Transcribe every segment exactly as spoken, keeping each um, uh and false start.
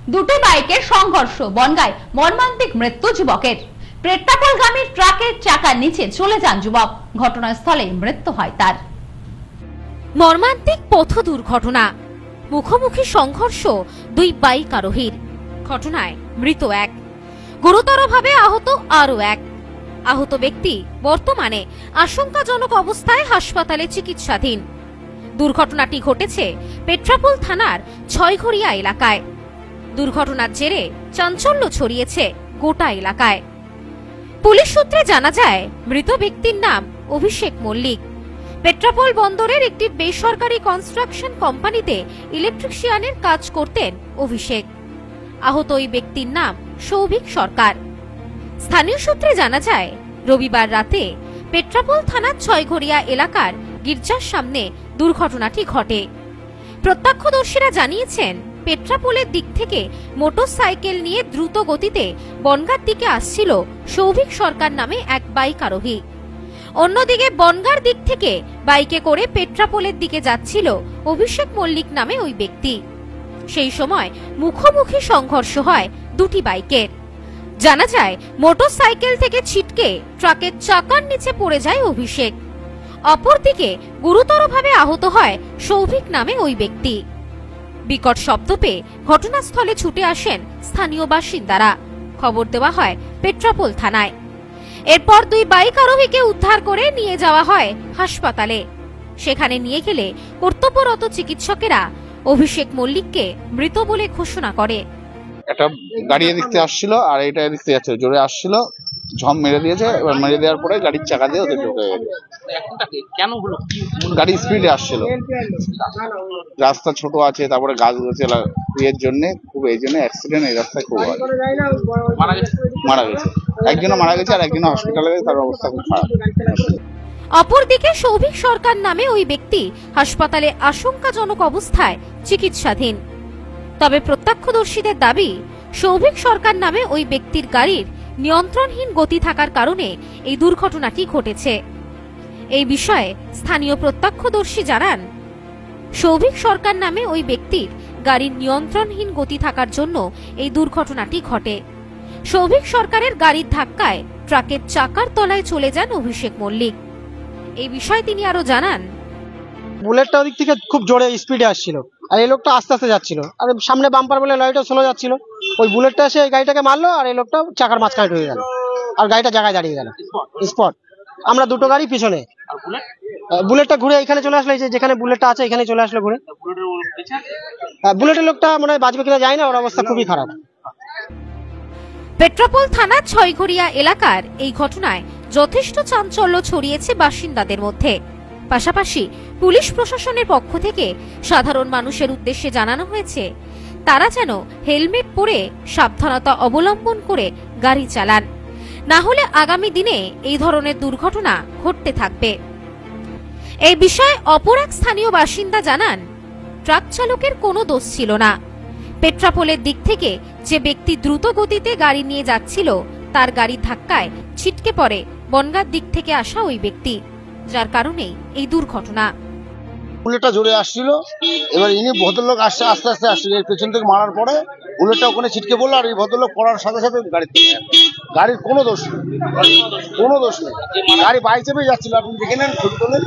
দুটি বাইকের সংঘর্ষ, বনগাঁয় মর্মান্তিক মৃত্যু যুবকের। পেট্রাপোলগামী ট্রাকের চাকার নিচে চলে যান যুবক, ঘটনাস্থলে মৃত্যু হয় তার। মর্মান্তিক পথ দুর্ঘটনা, মুখোমুখি সংঘর্ষ দুই বাইক আরোহীর। ঘটনায় মৃত এক, গুরুতরভাবে আহত আরো এক। আহত ব্যক্তি বর্তমানে আশঙ্কাজনক অবস্থায় হাসপাতালে চিকিৎসাধীন। দুর্ঘটনাটি ঘটেছে পেট্রাপোল থানার ছয়ঘরিয়া এলাকায়। দুর্ঘটনার জেরে চাঞ্চল্য ছড়িয়েছে গোটা এলাকায়। পুলিশ সূত্রে জানা যায়, মৃত ব্যক্তির নাম অভিষেক মল্লিক। পেট্রাপোল বন্দরের একটি বেসরকারি কনস্ট্রাকশন কোম্পানিতে ইলেকট্রিশিয়ানের কাজ করতেন অভিষেক। আহত ওই ব্যক্তির নাম সৌভিক সরকার। স্থানীয় সূত্রে জানা যায়, রবিবার রাতে পেট্রাপোল থানার ছয়ঘরিয়া এলাকার গির্জার সামনে দুর্ঘটনাটি ঘটে। প্রত্যক্ষদর্শীরা জানিয়েছেন, পেট্রাপোলের দিক থেকে মোটরসাইকেল নিয়ে দ্রুত গতিতে বনগাঁর দিকে আসছিল সৌভিক সরকার নামে এক বাইক আরোহী। অন্যদিকে বনগাঁর দিক থেকে বাইকে করে পেট্রাপোলের দিকে যাচ্ছিল অভিষেক মল্লিক নামে ওই ব্যক্তি। সেই সময় মুখোমুখি সংঘর্ষ হয় দুটি বাইকের। জানা যায়, মোটরসাইকেল থেকে ছিটকে ট্রাকের চাকার নিচে পড়ে যায় অভিষেক। অপরদিকে গুরুতরভাবে আহত হয় সৌভিক নামে ওই ব্যক্তি। বিকট শব্দ পেয়ে ঘটনাস্থলে ছুটে আসেন স্থানীয় বাসিন্দারা। খবর দেওয়া হয় পেট্রাপোল থানায়। এরপর দুই বাইক আরোহীকে উদ্ধার করে নিয়ে যাওয়া হয় হাসপাতালে। সেখানে নিয়ে গেলে কর্তব্যরত চিকিৎসকেরা অভিষেক মল্লিককে মৃত বলে ঘোষণা করে। একটা গাড়ি এদিক থেকে আসছিল আর এটা এদিক থেকে যাচ্ছে, জোরে আসছিল, ঝম মেরে দিয়েছে। এবার মেরে দেওয়ার পরে গাড়ির চাকা দিয়ে ওদের ঢুকে গেছে। গাড়ি স্পিডে আসছিল, রাস্তা ছোট আছে, তারপরে গাছ গাছালা এর জন্য খুব, এই জন্য অ্যাক্সিডেন্ট এই রাস্তায় খুব হয়। মারা গেছে, একজন মারা গেছে আর একজন হসপিটালে গেছে, তার অবস্থা খুব খারাপ। অপরদিকে সৌভিক সরকার নামে ওই ব্যক্তি হাসপাতালে আশঙ্কাজনক অবস্থায় চিকিৎসাধীন। তবে প্রত্যক্ষদর্শীদের দাবি, সৌভিক সরকার নামে ওই ব্যক্তির গাড়ির নিয়ন্ত্রণহীন গতি থাকার কারণে এই দুর্ঘটনাটি ঘটেছে। এই বিষয়ে স্থানীয় প্রত্যক্ষদর্শী জানান, সৌভিক সরকার নামে ওই ব্যক্তির গাড়ির নিয়ন্ত্রণহীন গতি থাকার জন্য এই দুর্ঘটনাটি ঘটে। সৌভিক সরকারের গাড়ির ধাক্কায় ট্রাকের চাকার তলায় চলে যান অভিষেক মল্লিক। এই বিষয়ে তিনি আরো জানান, বুলেটটা ওদিক থেকে খুব জোরে স্পিডে আসছিল আর এই লোকটা আস্তে আস্তে যাচ্ছিল, আর সামনে বাম্পার বলে লাইটও স্লো যাচ্ছিল। ওই বুলেটটা এসে এই গাড়িটাকে মারলো আর এই লোকটা চাকার মাঝখানে ঢুকে গেল আর গাড়িটা জায়গায় দাঁড়িয়ে গেল স্পট। আমরা দুটো গাড়ি পিছনে, বুলেটটা ঘুরে এখানে চলে আসলো, এই যে যেখানে বুলেটটা আছে এখানে চলে আসলো ঘুরে। বুলেটের লোকটা মনে হয় বাঁচবে কিনা যায় না, ওর অবস্থা খুবই খারাপ। পেট্রাপোল থানার ছয়ঘরিয়া এলাকার এই ঘটনায় যথেষ্ট চাঞ্চল্য ছড়িয়েছে বাসিন্দাদের মধ্যে। পাশাপাশি পুলিশ প্রশাসনের পক্ষ থেকে সাধারণ মানুষের উদ্দেশ্যে জানানো হয়েছে, তারা যেন হেলমেট পরে সাবধানতা অবলম্বন করে গাড়ি চালান, না হলে আগামী দিনে এই ধরনের দুর্ঘটনা ঘটতে থাকবে। এই বিষয়ে অপর এক স্থানীয় বাসিন্দা জানান, ট্রাক চালকের কোনো দোষ ছিল না। পেট্রাপোলের দিক থেকে যে ব্যক্তি দ্রুত গতিতে গাড়ি নিয়ে যাচ্ছিল, তার গাড়ির ধাক্কায় ছিটকে পড়ে বনগাঁর দিক থেকে আসা ওই ব্যক্তি, যার কারণেই এই দুর্ঘটনা। বুলেটটা জোরে আসছিল, এবার ইনি ভদ্রলোক আসছে আস্তে আস্তে আসছিল, এর পেছন থেকে মারার পরে বুলেটটা ওখানে ছিটকে পড়লো আর এই ভদ্রলোক পড়ার সাথে সাথে গাড়ির থেকে, গাড়ির কোনো দোষ নেই, কোনো দোষ নেই, গাড়ি বাই চেপে যাচ্ছিল। আপনি দেখে নেন ছবি তোলেন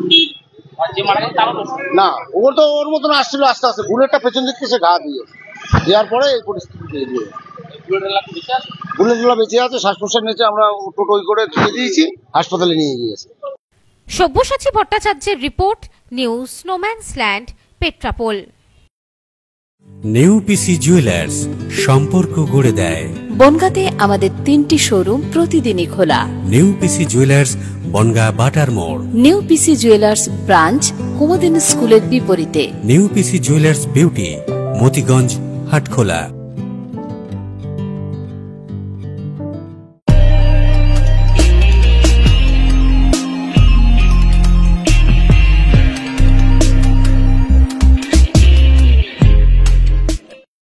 না, ও তো ওর মতন আসছিল আস্তে আস্তে, বুলেটটা পেছন দিক থেকে সে ঘা দিয়ে দেওয়ার পরে এই পরিস্থিতি। বুলেটগুলো বেঁচে আছে, শ্বাস প্রশ্বাস নিয়েছে, আমরা টোটোই করে তুলে দিয়েছি, হাসপাতালে নিয়ে গিয়েছে। সব্যসাচী ভট্টাচার্যের রিপোর্ট, নিউজ স্নোম্যান্সল্যান্ড, পেট্রাপোল। নিউ পিসি জুয়েলার্স, সম্পর্ক গড়ে দেয়। বনগাঁতে আমাদের তিনটি শোরুম প্রতিদিনই খোলা। নিউ পিসি জুয়েলার্স, বনগাঁ বাটার মোড়। New PC jewellers branch, Kumudini স্কুলের বিপরীতে। New PC jewellers beauty, Motiganj, Hatkhola.